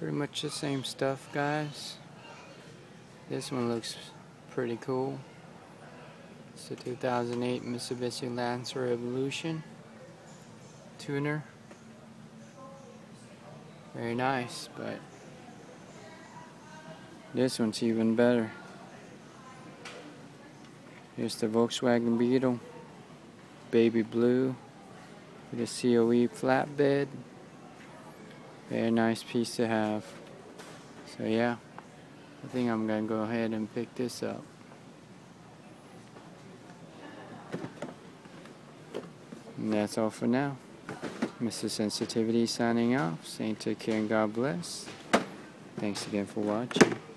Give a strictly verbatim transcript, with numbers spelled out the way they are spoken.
Pretty much the same stuff, guys. This one looks pretty cool. It's the two thousand eight Mitsubishi Lancer Evolution tuner. Very nice, but this one's even better. Here's the Volkswagen Beetle, baby blue, with a C O E flatbed. Very nice piece to have. So yeah, I think I'm gonna go ahead and pick this up. And that's all for now. Mister Sensitivity signing off, saying take care and God bless. Thanks again for watching.